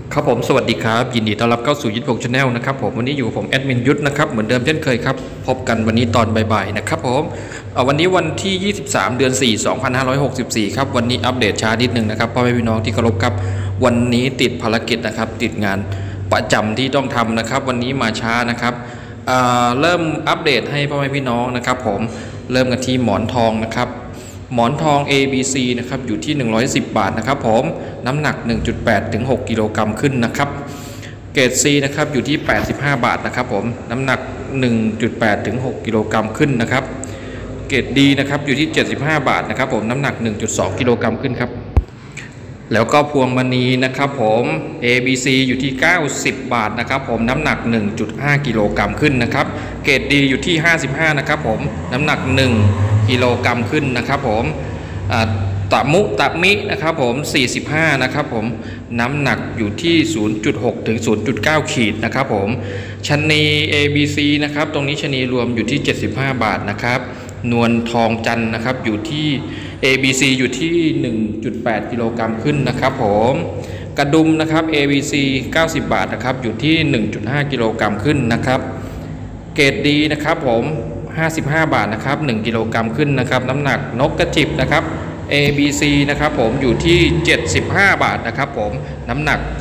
ครับผมสวัสดีครับยินดีต้อนรับเข้าสู่ยุทธพงษ์ชาแนลนะครับผมวันนี้อยู่กับผมแอดมินยุทธนะครับเหมือนเดิมเช่นเคยครับพบกันวันนี้ตอนบ่ายๆนะครับผมวันนี้วันที่23เดือน4 2564ครับวันนี้อัปเดตช้านิดนึงนะครับพ่อแม่พี่น้องที่เคารพครับวันนี้ติดภารกิจนะครับติดงานประจำที่ต้องทำนะครับวันนี้มาช้านะครับเริ่มอัปเดตให้พ่อแม่พี่น้องนะครับผมเริ่มกันที่หมอนทองนะครับหมอนทอง ABC นะครับอยู่ที่110 บาทนะครับผมน้ำหนัก 1.8 ถึง 6 กิโลกรัมขึ้นนะครับเกรด C นะครับอยู่ที่85 บาทนะครับผมน้ำหนัก 1.8 ถึง 6 กิโลกรัมขึ้นนะครับเกรด D นะครับอยู่ที่75 บาทนะครับผมน้ำหนัก 1.2 กิโลกรัมขึ้นครับแล้วก็พวงมณีนะครับผม ABC อยู่ที่90 บาทนะครับผมน้ำหนัก 1.5 กิโลกรัมขึ้นนะครับเกรด D อยู่ที่55นะครับผมน้ำหนัก1กิโลกรัมขึ้นนะครับผมตะมินะครับผม45นะครับผมน้ำหนักอยู่ที่ 0.6 ถึง 0.9 ขีดนะครับผมชนี ABC นะครับตรงนี้ชนีรวมอยู่ที่75 บาทนะครับนวลทองจันนะครับอยู่ที่ ABC อยู่ที่ 1.8 กิโลกรัมขึ้นนะครับผมกระดุมนะครับ ABC 90 บาทนะครับอยู่ที่ 1.5 กิโลกรัมขึ้นนะครับเกรดดีนะครับผม55 บาทนะครับ1กิโลกรัมขึ้นนะครับน้ำหนักนกกระจิบนะครับ ABC นะครับผมอยู่ที่75 บาทนะครับผมน้ำหนัก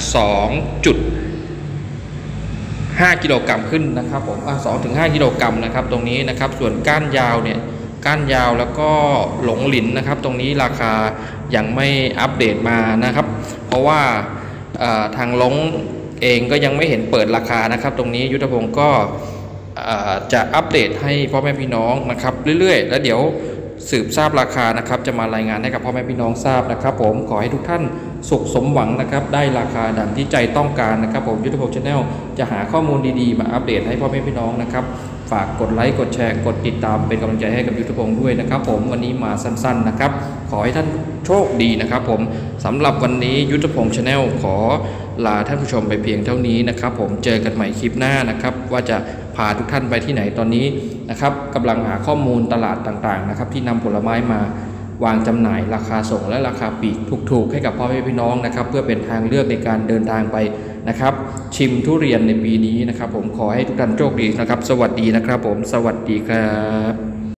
2.5 กิโลกรัมขึ้นนะครับผม2-5 กิโลกรัมนะครับตรงนี้นะครับส่วนก้านยาวเนี่ยก้านยาวแล้วก็หลงหลินนะครับตรงนี้ราคายังไม่อัปเดตมานะครับเพราะว่าทางหลงเองก็ยังไม่เห็นเปิดราคานะครับตรงนี้ยุทธพงศ์ก็จะอัปเดตให้พ่อแม่พี่น้องนะครับเรื่อยๆแล้วเดี๋ยวสืบทราบราคานะครับจะมารายงานให้กับพ่อแม่พี่น้องทราบนะครับผมขอให้ทุกท่านสุขสมหวังนะครับได้ราคาดังที่ใจต้องการนะครับผมยุทธพงศ์ชาแนลจะหาข้อมูลดีๆมาอัปเดตให้พ่อแม่พี่น้องนะครับฝากกดไลค์กดแชร์กดติดตามเป็นกำลังใจให้กับยุทธพงศ์ด้วยนะครับผมวันนี้มาสั้นๆนะครับขอให้ท่านโชคดีนะครับผมสำหรับวันนี้ยุทธพงศ์ชาแนลขอลาท่านผู้ชมไปเพียงเท่านี้นะครับผมเจอกันใหม่คลิปหน้านะครับว่าจะพาทุกท่านไปที่ไหนตอนนี้นะครับกำลังหาข้อมูลตลาดต่างๆนะครับที่นำผลไม้มาวางจำหน่ายราคาส่งและราคาปลีกถูกๆให้กับพ่อแม่พี่น้องนะครับเพื่อเป็นทางเลือกในการเดินทางไปนะครับชิมทุเรียนในปีนี้นะครับผมขอให้ทุกท่านโชคดีนะครับสวัสดีนะครับผมสวัสดีครับ